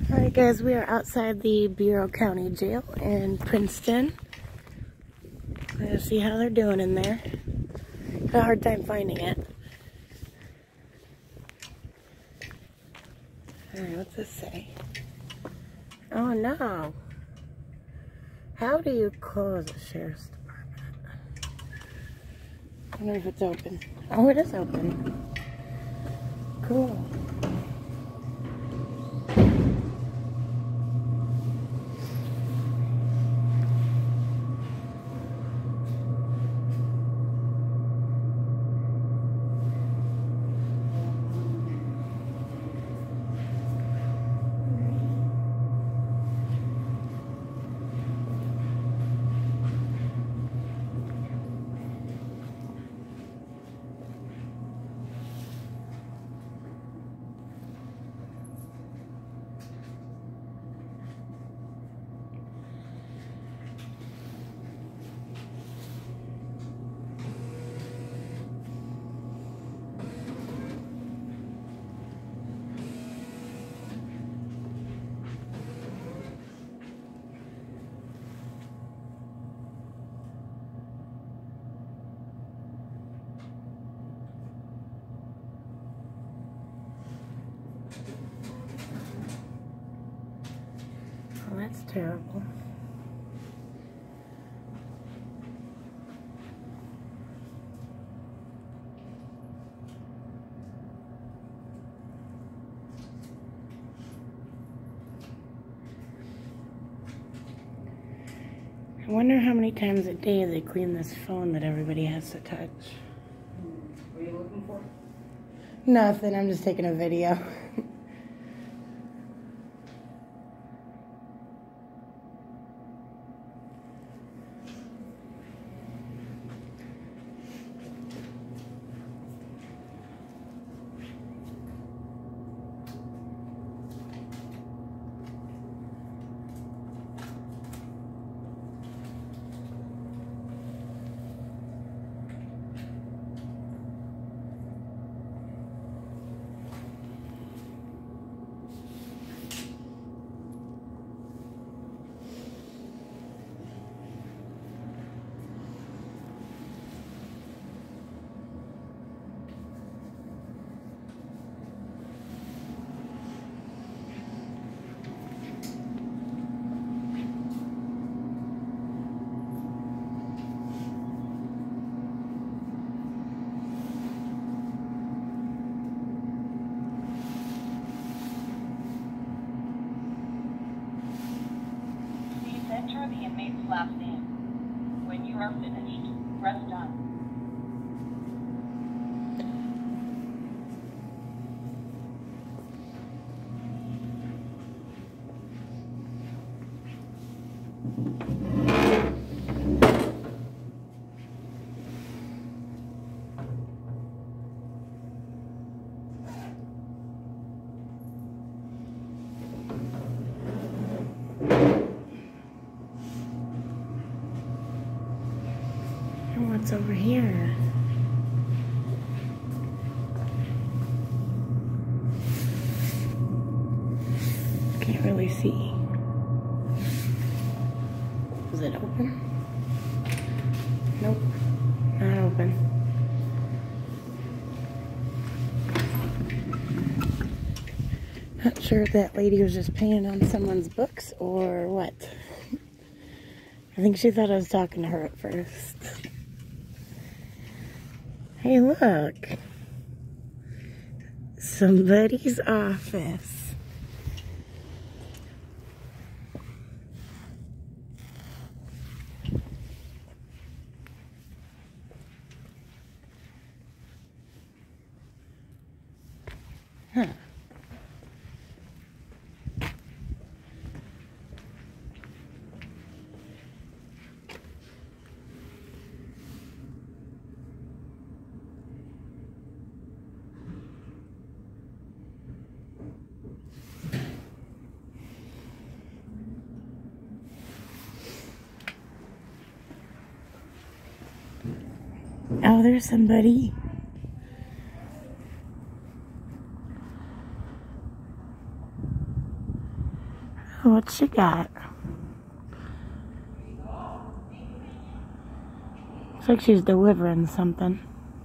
Alright guys, we are outside the Bureau County Jail in Princeton. Let's see how they're doing in there. Had a hard time finding it. Alright, what's this say? Oh no. How do you close a sheriff's department? I wonder if it's open. Oh, it is open. Cool. Oh, that's terrible. I wonder how many times a day they clean this phone that everybody has to touch. What are you looking for? Nothing, I'm just taking a video. Enter the inmate's last name. When you are finished, press done. What's over here? Can't really see. Is it open? Nope, not open. Not sure if that lady was just painting on someone's books or what. I think she thought I was talking to her at first. Hey, look. Somebody's office. Huh. Oh, there's somebody. What she got? Looks like she's delivering something.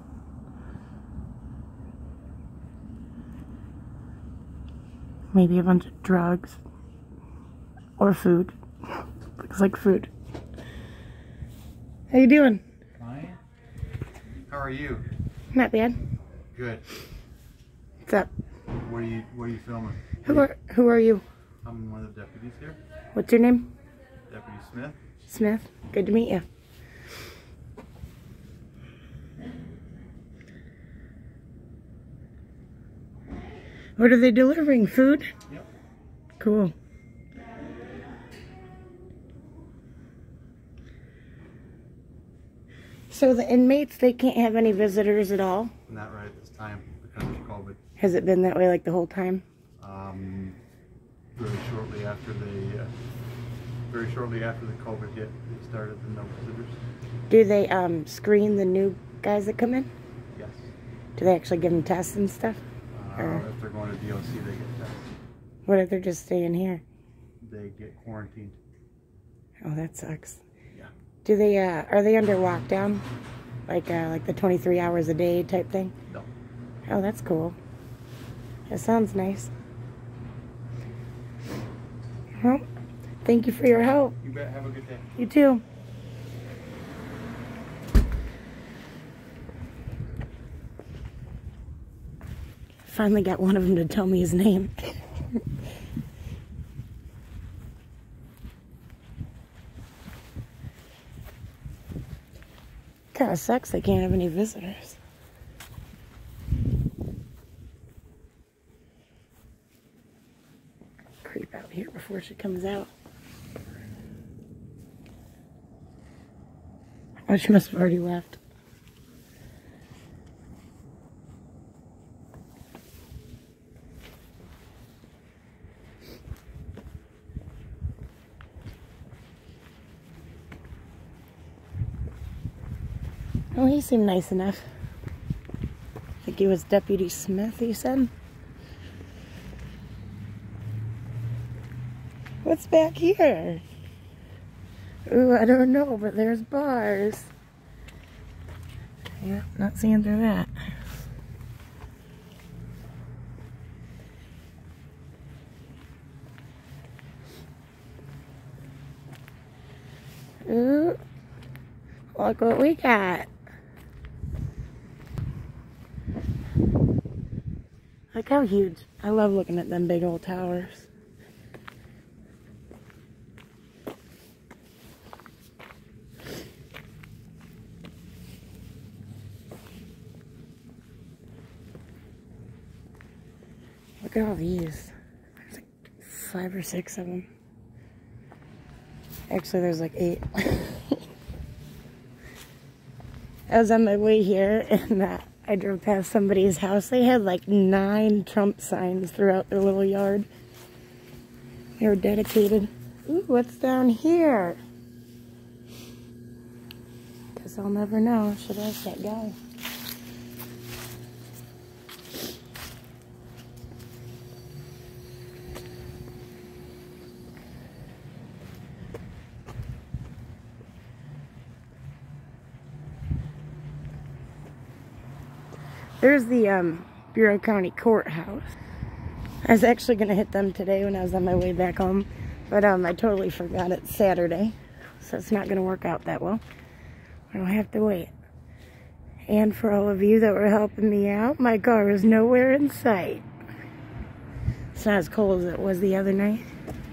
Maybe a bunch of drugs. Or food. Looks like food. How you doing? Fine. How are you? Not bad. Good. What's up? What are you filming? Who are you? I'm one of the deputies here. What's your name? Deputy Smith. Smith. Good to meet you. What are they delivering? Food? Yep. Cool. So the inmates, they can't have any visitors at all? Not right at this time because of COVID. Has it been that way like the whole time? Very shortly after the COVID hit, they started the no visitors. Do they screen the new guys that come in? Yes. Do they actually give them tests and stuff? If they're going to DOC, they get tested. What if they're just staying here? They get quarantined. Oh, that sucks. Yeah. Do they, are they under lockdown? Like the 23 hours a day type thing? No. Oh, that's cool. That sounds nice. Well, thank you for your help. You bet. Have a good day. You too. Finally got one of them to tell me his name. Kinda sucks they can't have any visitors. Creep out here before she comes out. Oh, she must have already left. Oh, he seemed nice enough. I think he was Deputy Smith, you said? What's back here? Ooh, I don't know, but there's bars. Yeah, not seeing through that. Ooh, look what we got. Look how huge. I love looking at them big old towers. Look at all these. There's like 5 or 6 of them. Actually, there's like 8. I was on my way here and I drove past somebody's house. They had like 9 Trump signs throughout their little yard. They were dedicated. Ooh, what's down here? Guess I'll never know. Should ask that guy. There's the Bureau County Courthouse. I was actually going to hit them today when I was on my way back home, but I totally forgot it's Saturday, so it's not going to work out that well. I'll have to wait. And for all of you that were helping me out, my car is nowhere in sight. It's not as cold as it was the other night.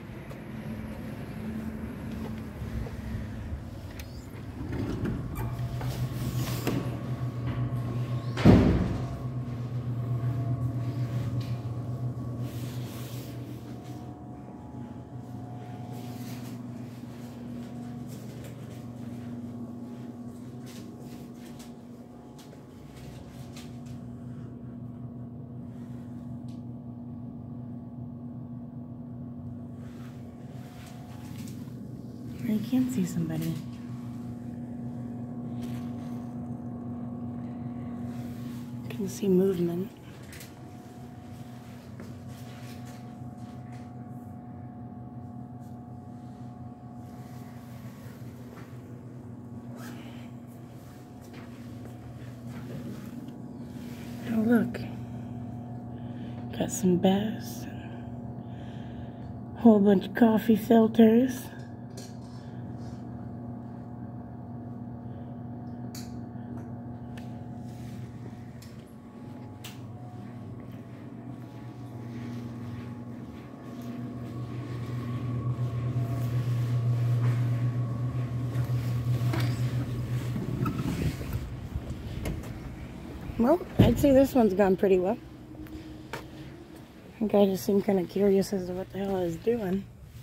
I can see somebody. I can see movement. look. Got some bass. Whole bunch of coffee filters. Well, I'd say this one's gone pretty well. The guy just seemed kind of curious as to what the hell I was doing.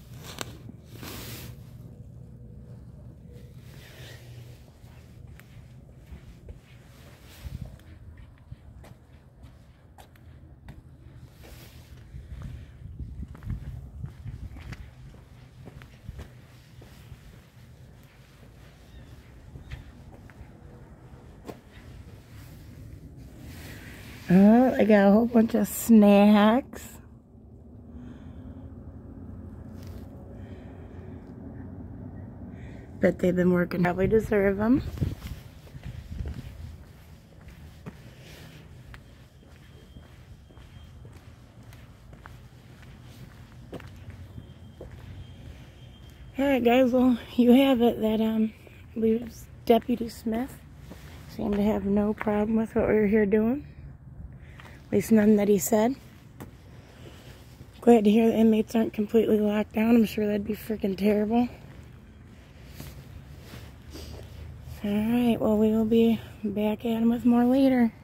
Oh, I got a whole bunch of snacks. Bet they've been working, probably deserve them. Alright guys, well, you have it that, I believe it's Deputy Smith seemed to have no problem with what we were here doing. At least none that he said. Glad to hear the inmates aren't completely locked down. I'm sure that'd be freaking terrible. Alright, well, we will be back at him with more later.